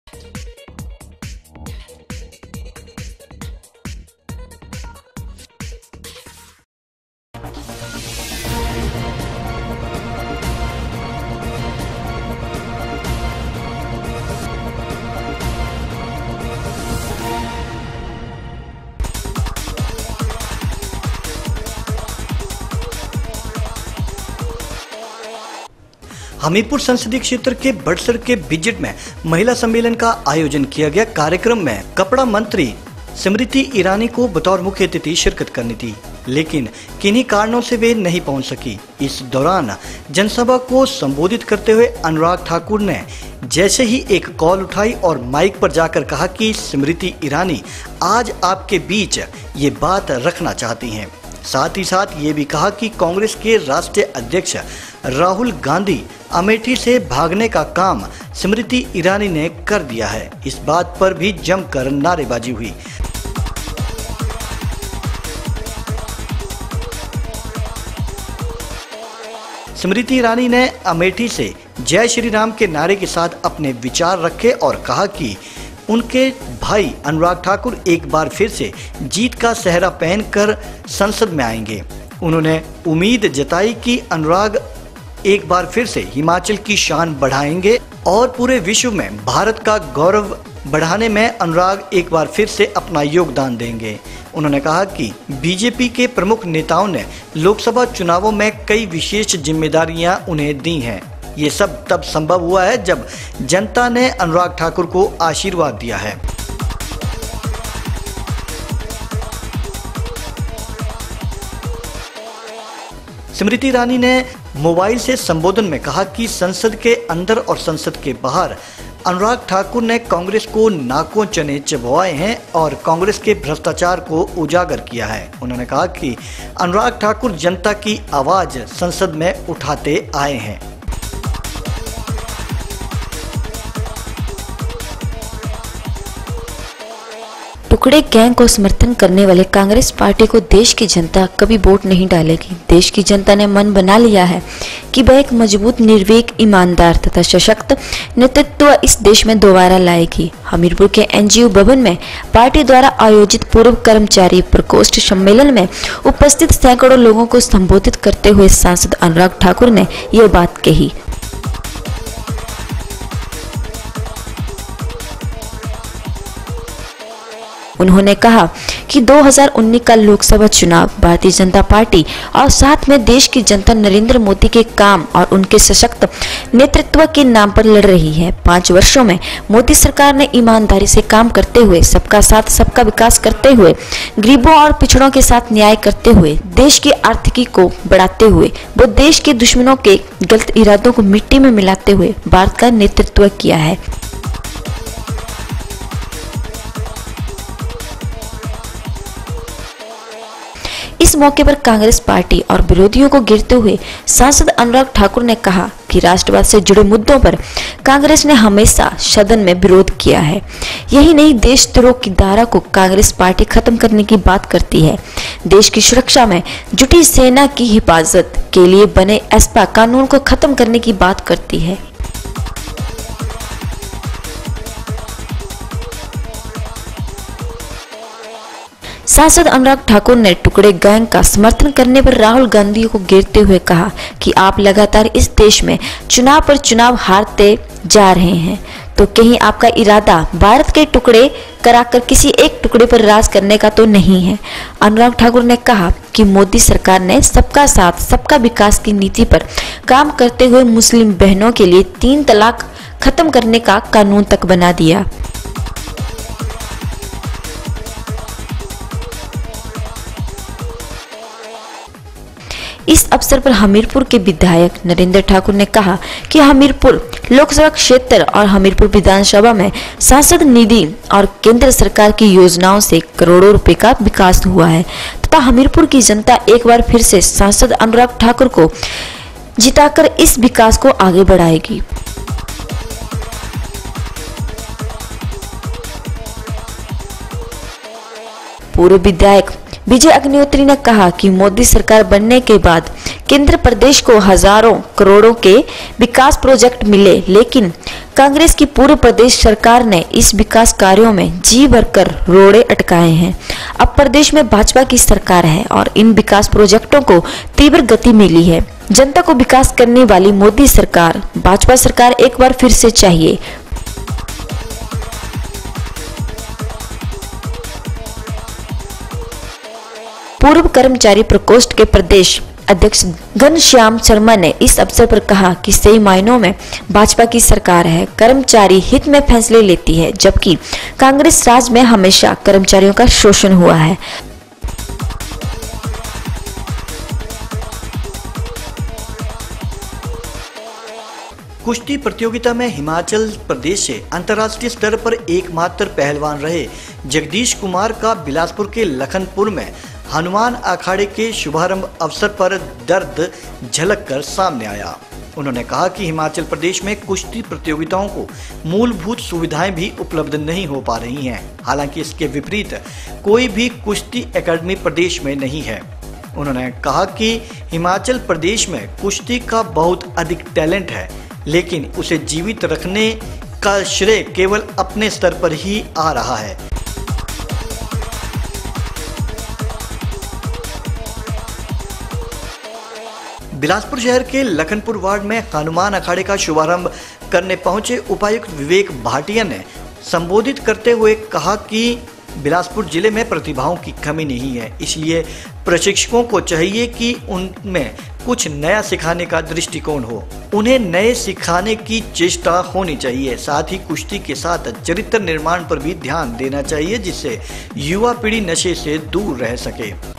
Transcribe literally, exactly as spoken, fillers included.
हमीरपुर संसदीय क्षेत्र के बड़सर के बिजट में महिला सम्मेलन का आयोजन किया गया। कार्यक्रम में कपड़ा मंत्री स्मृति ईरानी को बतौर मुख्य अतिथि शिरकत करनी थी, लेकिन किन्हीं कारणों से वे नहीं पहुंच सकी। इस दौरान जनसभा को संबोधित करते हुए अनुराग ठाकुर ने जैसे ही एक कॉल उठाई और माइक पर जाकर कहा कि स्मृति ईरानी आज आपके बीच ये बात रखना चाहती हैं। साथ ही साथ ये भी कहा कि कांग्रेस के राष्ट्रीय अध्यक्ष राहुल गांधी अमेठी से भागने का काम स्मृति ईरानी ने कर दिया है। इस बात पर भी जमकर नारेबाजी हुई। स्मृति ईरानी ने अमेठी से जय श्री राम के नारे के साथ अपने विचार रखे और कहा कि उनके भाई अनुराग ठाकुर एक बार फिर से जीत का सेहरा पहनकर संसद में आएंगे। उन्होंने उम्मीद जताई कि अनुराग एक बार फिर से हिमाचल की शान बढ़ाएंगे और पूरे विश्व में भारत का गौरव बढ़ाने में अनुराग एक बार फिर से अपना योगदान देंगे। उन्होंने कहा कि बीजेपी के प्रमुख नेताओं ने लोकसभा चुनावों में कई विशेष जिम्मेदारियां उन्हें दी हैं। ये सब तब संभव हुआ है जब जनता ने अनुराग ठाकुर को आशीर्वाद दिया है। स्मृति ईरानी ने मोबाइल से संबोधन में कहा कि संसद के अंदर और संसद के बाहर अनुराग ठाकुर ने कांग्रेस को नाकों चने चबवाए हैं और कांग्रेस के भ्रष्टाचार को उजागर किया है। उन्होंने कहा कि अनुराग ठाकुर जनता की आवाज संसद में उठाते आए हैं। टुकड़े गैंग को समर्थन करने वाले कांग्रेस पार्टी को देश की जनता कभी वोट नहीं डालेगी। देश की जनता ने मन बना लिया है कि वह एक मजबूत, निर्भीक, ईमानदार तथा सशक्त नेतृत्व इस देश में दोबारा लाएगी। हमीरपुर के एनजीओ भवन में पार्टी द्वारा आयोजित पूर्व कर्मचारी प्रकोष्ठ सम्मेलन में उपस्थित सैकड़ों लोगों को संबोधित करते हुए सांसद अनुराग ठाकुर ने यह बात कही। उन्होंने कहा कि दो हज़ार उन्नीस का लोकसभा चुनाव भारतीय जनता पार्टी और साथ में देश की जनता नरेंद्र मोदी के काम और उनके सशक्त नेतृत्व के नाम पर लड़ रही है। पाँच वर्षों में मोदी सरकार ने ईमानदारी से काम करते हुए, सबका साथ सबका विकास करते हुए, गरीबों और पिछड़ों के साथ न्याय करते हुए, देश की आर्थिकी को बढ़ाते हुए, वो देश के दुश्मनों के गलत इरादों को मिट्टी में मिलाते हुए भारत का नेतृत्व किया है। इस मौके पर कांग्रेस पार्टी और विरोधियों को घेरते हुए सांसद अनुराग ठाकुर ने कहा कि राष्ट्रवाद से जुड़े मुद्दों पर कांग्रेस ने हमेशा सदन में विरोध किया है। यही नहीं, देशद्रोह की धारा को कांग्रेस पार्टी खत्म करने की बात करती है। देश की सुरक्षा में जुटी सेना की हिफाजत के लिए बने एस्पा कानून को खत्म करने की बात करती है। सांसद अनुराग ठाकुर ने टुकड़े गैंग का समर्थन करने पर राहुल गांधी को घेरते हुए कहा कि आप लगातार इस देश में चुनाव पर चुनाव हारते जा रहे हैं, तो कहीं आपका इरादा भारत के टुकड़े कराकर किसी एक टुकड़े पर राज करने का तो नहीं है। अनुराग ठाकुर ने कहा कि मोदी सरकार ने सबका साथ सबका विकास की नीति पर काम करते हुए मुस्लिम बहनों के लिए तीन तलाक खत्म करने का कानून तक बना दिया। इस अवसर पर हमीरपुर के विधायक नरेंद्र ठाकुर ने कहा कि हमीरपुर लोकसभा क्षेत्र और हमीरपुर विधानसभा में सांसद निधि और केंद्र सरकार की योजनाओं से करोड़ों रुपए का विकास हुआ है तथा हमीरपुर की जनता एक बार फिर से सांसद अनुराग ठाकुर को जिताकर इस विकास को आगे बढ़ाएगी। पूर्व विधायक विजय अग्निहोत्री ने कहा कि मोदी सरकार बनने के बाद केंद्र प्रदेश को हजारों करोड़ों के विकास प्रोजेक्ट मिले, लेकिन कांग्रेस की पूर्व प्रदेश सरकार ने इस विकास कार्यों में जी भरकर रोड़े अटकाए हैं। अब प्रदेश में भाजपा की सरकार है और इन विकास प्रोजेक्टों को तीव्र गति मिली है। जनता को विकास करने वाली मोदी सरकार, भाजपा सरकार एक बार फिर से चाहिए। पूर्व कर्मचारी प्रकोष्ठ के प्रदेश अध्यक्ष घनश्याम शर्मा ने इस अवसर पर कहा कि सही मायनों में भाजपा की सरकार है, कर्मचारी हित में फैसले लेती है, जबकि कांग्रेस राज में हमेशा कर्मचारियों का शोषण हुआ है। कुश्ती प्रतियोगिता में हिमाचल प्रदेश से अंतर्राष्ट्रीय स्तर पर एकमात्र पहलवान रहे जगदीश कुमार का बिलासपुर के लखनपुर में हनुमान अखाड़े के शुभारंभ अवसर पर दर्द झलक कर सामने आया। उन्होंने कहा कि हिमाचल प्रदेश में कुश्ती प्रतियोगिताओं को मूलभूत सुविधाएं भी उपलब्ध नहीं हो पा रही हैं। हालांकि इसके विपरीत कोई भी कुश्ती एकेडमी प्रदेश में नहीं है। उन्होंने कहा कि हिमाचल प्रदेश में कुश्ती का बहुत अधिक टैलेंट है, लेकिन उसे जीवित रखने का श्रेय केवल अपने स्तर पर ही आ रहा है। बिलासपुर शहर के लखनपुर वार्ड में हनुमान अखाड़े का शुभारंभ करने पहुंचे उपायुक्त विवेक भाटिया ने संबोधित करते हुए कहा कि बिलासपुर जिले में प्रतिभाओं की कमी नहीं है, इसलिए प्रशिक्षकों को चाहिए कि उनमें कुछ नया सिखाने का दृष्टिकोण हो। उन्हें नए सिखाने की चेष्टा होनी चाहिए। साथ ही कुश्ती के साथ चरित्र निर्माण पर भी ध्यान देना चाहिए, जिससे युवा पीढ़ी नशे से दूर रह सके।